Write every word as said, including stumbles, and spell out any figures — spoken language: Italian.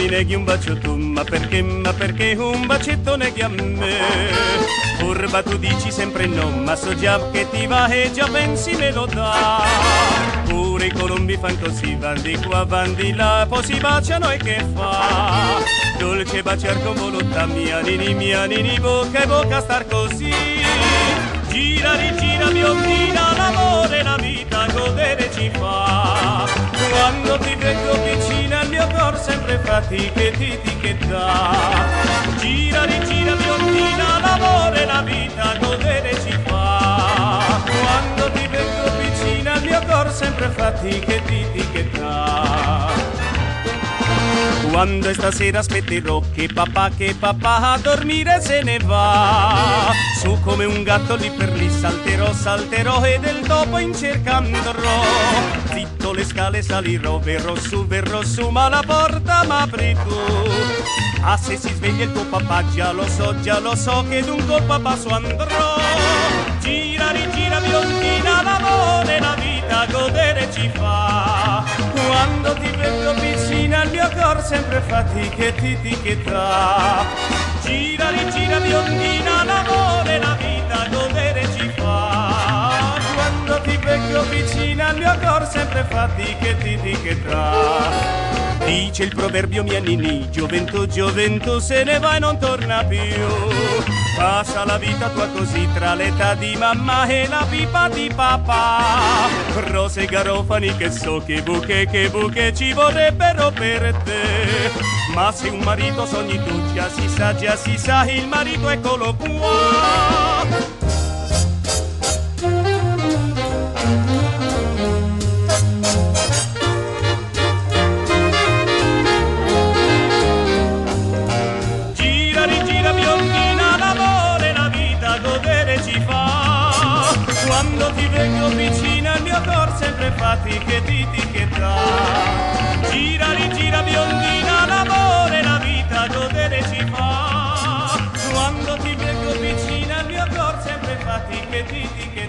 neghi un bacio tu, ma perché, ma perché un bacetto neghi a me? Furba tu dici sempre no, ma so già che ti va e già pensi me lo dà. Pure i colombi fan così, van di qua, van di là, poi si baciano e che fa? Dolce baciar con volontà, mia nini, mia nini, bocca e bocca star così. Gira, rigira, biondina, l'amore, la vita, godere ci fa. Quando ti vedo vicina, il mio cor sempre fatica e ti etichetta. Gira, rigira, biondina, l'amore, la vita, godere ci fa. Quando ti vedo vicina, il mio cor sempre fatica e ti etichetta. Quando è stasera aspetterò che papà, che papà a dormire se ne va. Su come un gatto lì per lì salterò, salterò e del dopo in cerca andrò. Zitto le scale salirò, verrò su, verrò su, ma la porta m'apri tu. Ah, se si sveglia il tuo papà, già lo so, già lo so che d'un colpo a basso andrò. Gira, rigira, biondina, l'amore, la vita, godere ci fa. Quando ti vedo vicina, il mio cor sempre fatica e ti etichetta. Gira, rigira, biondina, l'amore, la vita, godere ci fa. Quando ti vedo vicina, il mio cor sempre fatica e ti etichetta. Dice il proverbio mia Nini, gioventù, gioventù se ne va e non torna più. Passa la vita tua così tra l'età di mamma e la pipa di papà. Rose e garofani che so che buche, che buche ci vorrebbero per te. Ma se un marito sogni tu, già si sa, già si sa, il marito eccolo qua. Quando ti vengo vicina il mio cor sempre fatica e ti etichetta. Gira, rigira, biondina, l'amore, la vita, godere ci fa. Quando ti vengo vicina il mio cor sempre fatica e ti etichetta.